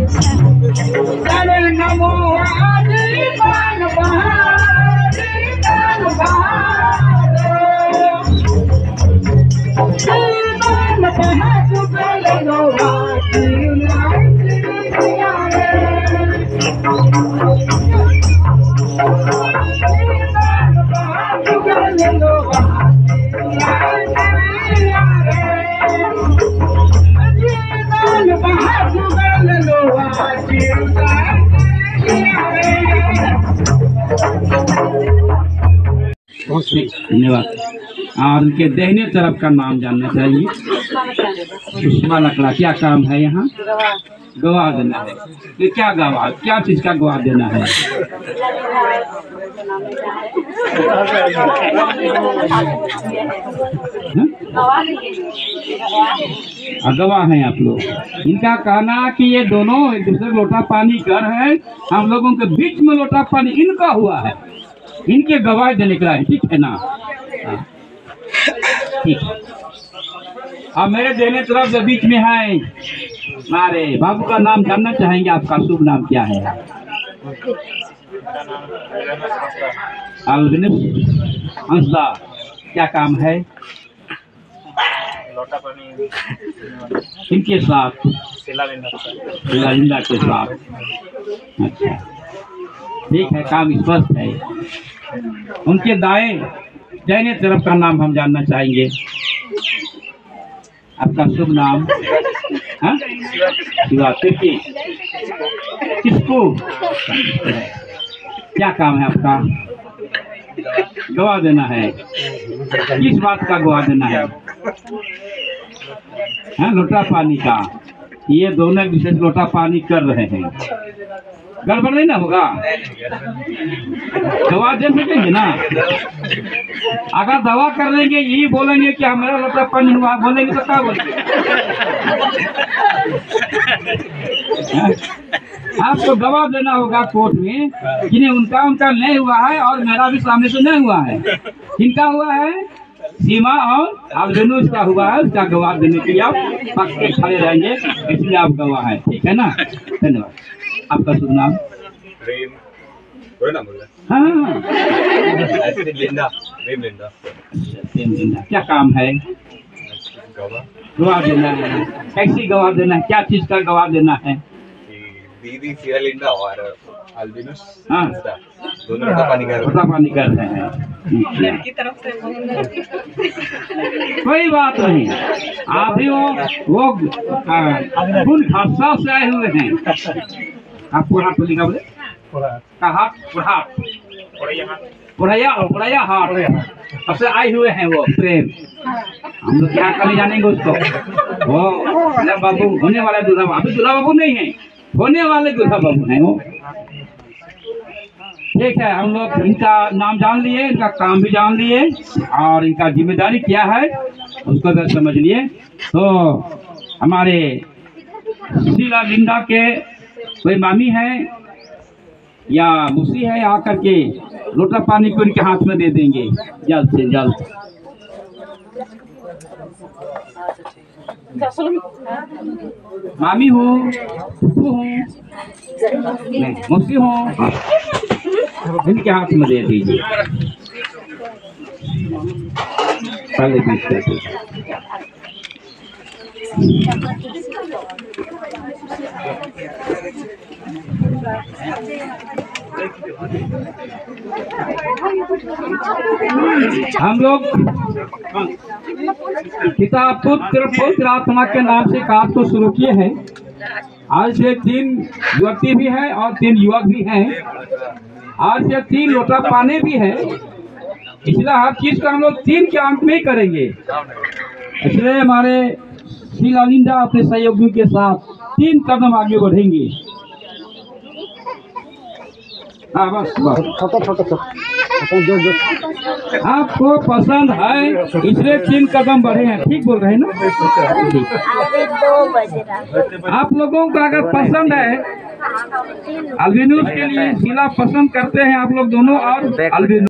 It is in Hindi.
अरे नमो आदिमान बहादीमान धन्यवाद। और उनके दाहिने तरफ का नाम जानना चाहिए। सुषमा लकड़ा, क्या काम है यहाँ? गवाह देना है। ये क्या गवाह, क्या चीज का गवाह देना है? गवाह हैं आप लोग। इनका कहना कि ये दोनों एक दूसरे लोटा पानी कर है, हम लोगों के बीच में लोटा पानी इनका हुआ है, इनके गवाह देने का है। ठीक है ना? ठीक। अब मेरे देने तरफ जो बीच में है हमारे बाबू का नाम जानना चाहेंगे। आपका शुभ नाम क्या है? हंसदा। क्या काम है? इनके साथ शिलालिंदा के साथ। अच्छा, ठीक है, काम स्पष्ट है। उनके दाहिने तरफ का नाम हम जानना चाहेंगे। आपका शुभ नाम? शिवा। किसको क्या काम है आपका? गवाह देना है। किस बात का गवाह देना है? लोटा पानी का। ये दोनों एक दूसरे लोटा पानी कर रहे हैं। गड़बड़ नहीं ना होगा? दवा दे सकेंगे ना? अगर दवा कर देंगे, यही बोलेंगे कि हमारा लोटा पानी हुआ, बोलेंगे तो क्या बोलेंगे? आपको दवा देना होगा कोर्ट में कि नहीं उनका नहीं हुआ है और मेरा भी सामने से नहीं हुआ है। किनका हुआ है? सीमा और आप दोनों इसका हुआ है। उसका गवाह देने के लिए आप पक्ष के खड़े रहेंगे, इसलिए आप गवाह है। ठीक है ना? धन्यवाद। आपका शुभ नाम? हाँ, क्या काम है? गवाह देना है। कैसी गवाह देना है? क्या चीज का गवाह देना है? दीदी शिलालिंदा और अल्बिनस दोनों लोटा पानी कर रहे हैं। लड़की तरफ से कोई बात नहीं। आप भी वो कुल हादसा से आए हुए हैं। आप पूरा तो लिखा बोले कहा पुरैया हाट सबसे आए हुए हैं वो प्रेम। हम लोग क्या करने जानेंगे उसको? वो बाबू होने वाला दूल्हा, अभी दूल्हा बाबू नहीं है, होने वाले दूल्हा बाबू हैं वो। ठीक है, हम लोग इनका नाम जान लिए, इनका काम भी जान लिए और इनका जिम्मेदारी क्या है उसको अगर समझ लिए तो हमारे शिलालिंदा के कोई मामी है या मुसी है, आकर के लोटा पानी को इनके हाथ में दे देंगे जल्द से जल्द। मामी हूँ, फूफू हूँ, मुसी हूँ, इनके हाथ में दे दीजिए। पहले बीच हम लोग पिता पुत्र आत्मा के नाम से कार्य को शुरू किए हैं। आज से 3 युवती भी है और 3 युवक भी हैं। आज से 3 लोटा पाने भी है, इसलिए हर चीज का हम लोग 3 के अंक में ही करेंगे। इसलिए हमारे शिलालिंदा अपने सहयोगियों के साथ 3 कदम आगे बढ़ेंगे। हाँ बस जो आपको पसंद है इसलिए 3 कदम बढ़े हैं। ठीक बोल रहे हैं ना? आप लोगों को अगर पसंद है, अल्बिनोस के लिए शिला पसंद करते हैं आप लोग दोनों और अल्बिनोस